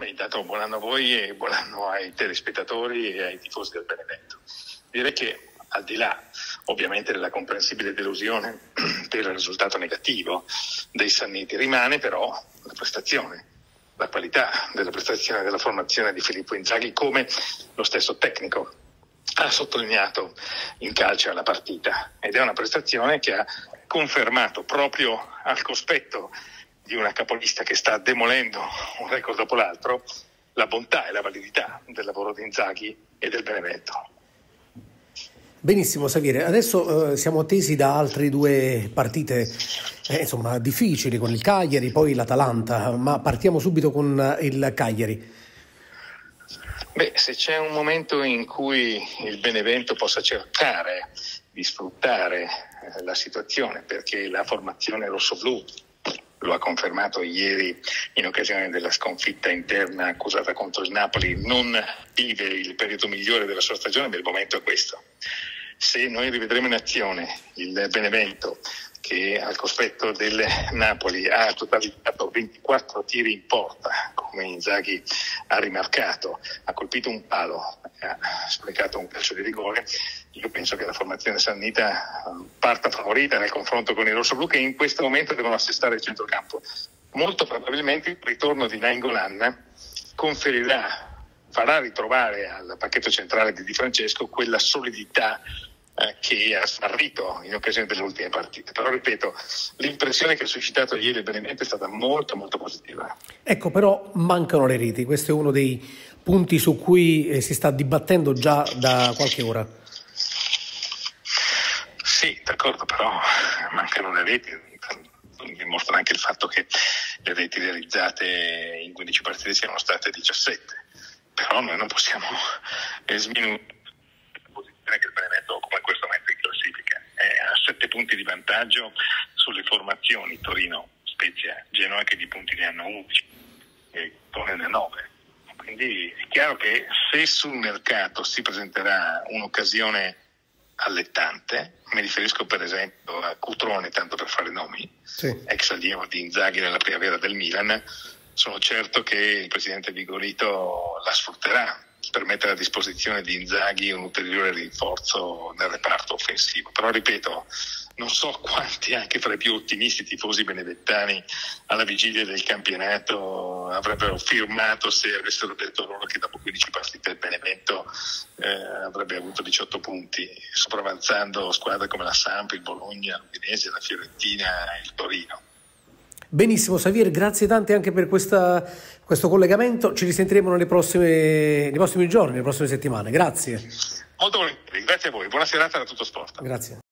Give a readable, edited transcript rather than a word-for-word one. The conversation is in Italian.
Intanto buon anno a voi e buon anno ai telespettatori e ai tifosi del Benevento. Direi che al di là ovviamente della comprensibile delusione per il risultato negativo dei Sanniti, rimane però la prestazione, la qualità della prestazione della formazione di Filippo Inzaghi, come lo stesso tecnico ha sottolineato in calcio alla partita, ed è una prestazione che ha confermato proprio al cospetto di una capolista che sta demolendo un record dopo l'altro la bontà e la validità del lavoro di Inzaghi e del Benevento. Benissimo Xavier, adesso siamo attesi da altre due partite difficili, con il Cagliari, poi l'Atalanta, ma partiamo subito con il Cagliari. Se c'è un momento in cui il Benevento possa cercare di sfruttare la situazione, perché la formazione rossoblù lo ha confermato ieri in occasione della sconfitta interna accusata contro il Napoli, non vive il periodo migliore della sua stagione, ma il momento è questo. Se noi rivedremo in azione il Benevento, che al cospetto del Napoli ha totalizzato 24 tiri in porta, come Inzaghi ha rimarcato, ha colpito un palo, ha sprecato un calcio di rigore, io penso che la formazione sannita parta favorita nel confronto con i rossoblù, che in questo momento devono assestare il centrocampo. Molto probabilmente il ritorno di Nainggolan farà ritrovare al pacchetto centrale di Di Francesco quella solidità che ha smarrito in occasione delle ultime partite. Però ripeto, l'impressione che ha suscitato ieri il Benevento è stata molto molto positiva. Ecco, però mancano le reti, questo è uno dei punti su cui si sta dibattendo già da qualche ora. Sì, d'accordo, però mancano le reti, dimostra anche il fatto che le reti realizzate in 15 partite siano state 17, però noi non possiamo sminuire la posizione che il Benevento occupa in questo momento in classifica. È a 7 punti di vantaggio sulle formazioni Torino, Spezia, Genoa, che di punti ne hanno 11 e Torino ne ha 9. Quindi è chiaro che se sul mercato si presenterà un'occasione allettante, mi riferisco per esempio a Cutrone, tanto per fare nomi, ex allievo di Inzaghi nella primavera del Milan, sono certo che il presidente Vigorito la sfrutterà per mettere a disposizione di Inzaghi un ulteriore rinforzo nel reparto offensivo. Però ripeto, non so quanti anche fra i più ottimisti tifosi benedettani alla vigilia del campionato avrebbero firmato se avessero detto loro che dopo 15 partite il Benevento avrebbe avuto 18 punti, sopravanzando squadre come la Samp, il Bologna, l'Udinese, la Fiorentina e il Torino. Benissimo Xavier, grazie tante anche per questo collegamento, ci risentiremo nei prossimi giorni, nelle prossime settimane, grazie. Molto volentieri, grazie a voi, buona serata da Tutto Sport. Grazie.